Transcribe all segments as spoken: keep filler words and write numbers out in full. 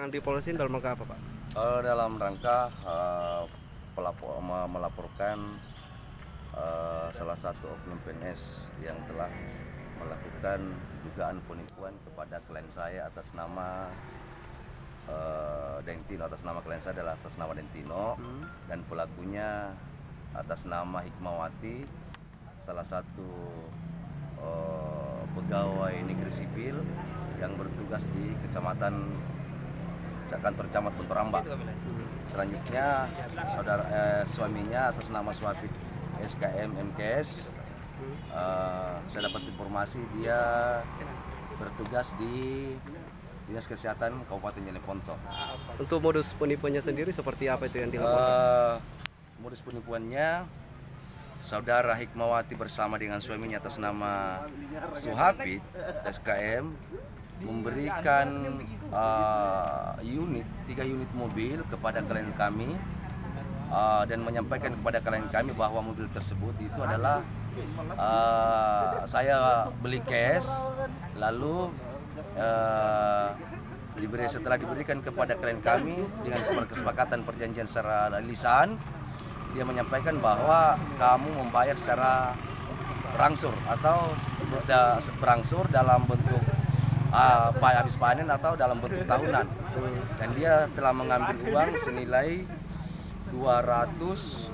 yang di Polres ini dalam rangka apa, Pak? Uh, dalam rangka uh, pelapor, melaporkan uh, salah satu oknum P N S yang telah melakukan dugaan penipuan kepada klien saya atas nama uh, Dentino. Atas nama klien saya adalah atas nama Dentino, hmm. dan pelakunya atas nama Hikmawati, salah satu uh, pegawai negeri sipil yang bertugas di kecamatan kantor camat Bentoramba. Selanjutnya saudara eh, suaminya atas nama Swapit S K M M K S, uh, saya dapat informasi dia bertugas di Dinas Kesehatan Kabupaten Jeneponto. Untuk modus penipuannya sendiri seperti apa itu yang dilaporkan? Uh, modus penipuannya, saudara Hikmawati bersama dengan suaminya atas nama Suhapit S K M memberikan uh, unit tiga unit mobil kepada klien kami, uh, dan menyampaikan kepada klien kami bahwa mobil tersebut itu adalah uh, saya beli cash, lalu uh, diberi setelah diberikan kepada klien kami dengan kesepakatan perjanjian secara lisan, dia menyampaikan bahwa kamu membayar secara berangsur atau berangsur dalam bentuk Uh, habis panen atau dalam bentuk tahunan, dan dia telah mengambil uang senilai dua ratus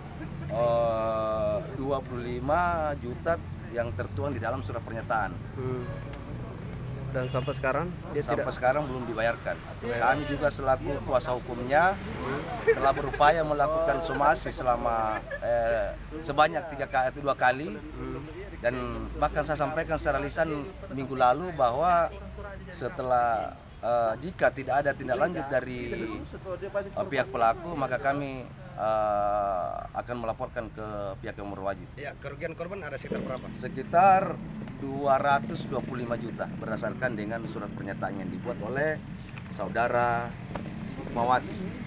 dua puluh lima juta yang tertuang di dalam surat pernyataan. Hmm. Dan sampai sekarang dia sampai tidak... sekarang belum dibayarkan. Kami juga selaku kuasa hukumnya telah berupaya melakukan somasi selama eh, sebanyak tiga kali atau dua kali. Dan bahkan saya sampaikan secara lisan minggu lalu bahwa setelah uh, jika tidak ada tindak lanjut dari uh, pihak pelaku, maka kami uh, akan melaporkan ke pihak yang berwajib. Ya, kerugian korban ada sekitar berapa? Sekitar dua ratus dua puluh lima juta berdasarkan dengan surat pernyataan yang dibuat oleh saudara Hikmawati.